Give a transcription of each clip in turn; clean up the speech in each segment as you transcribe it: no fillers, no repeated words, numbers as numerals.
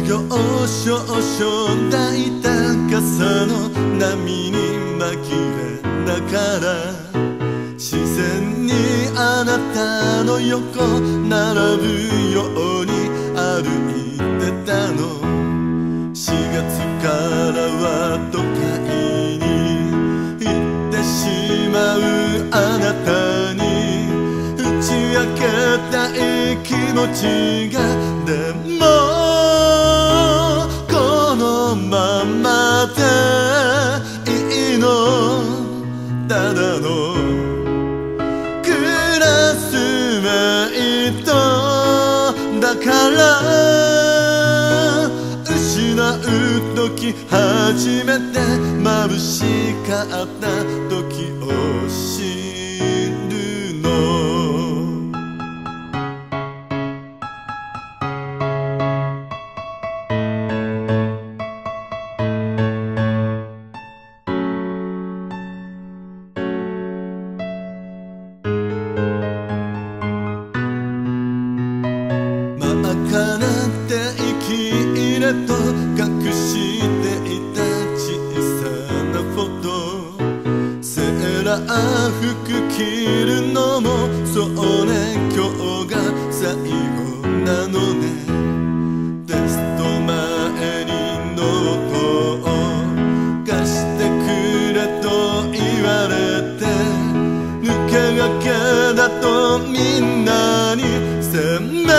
要少々抱いた傘の波に紛れながら自然にあなたの横並ぶように歩いてたの。4月からは都会に行ってしまうあなたに打ち明けたい気持ちがでもこのままでいいの。ただのクラスメイトだから失う時初めて眩しかった時を知るの。真っ赤なって息入れと隠していた小さなフォト。セーラー服着るのもそうね、今日が最後なのね。テスト前にノートを貸してくれと言われて抜け駆けだとみんなに責め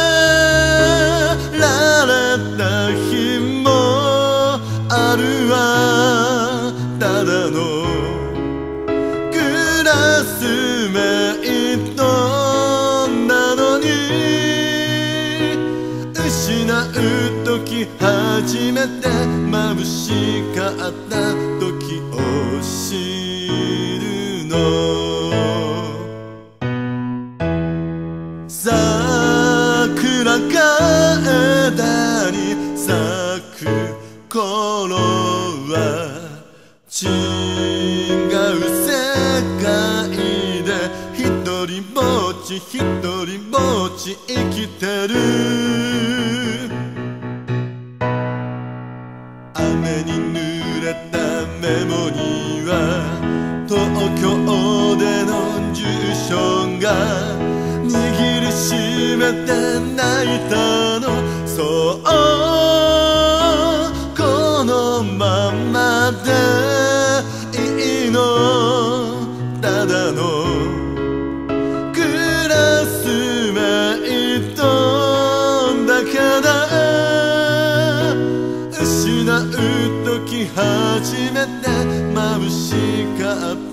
られた日もあるわ。ただのクラスメイトなのに失う時初めて眩しかった時を知るの。桜が枝に咲く頃は違う世界で一人ぼっち一人ぼっち生きてる。雨に濡れたメモには東京での住所が握りしめて泣いたの。そうこのままでいいの。ただのクラスメイトだから失う時初めて眩しかった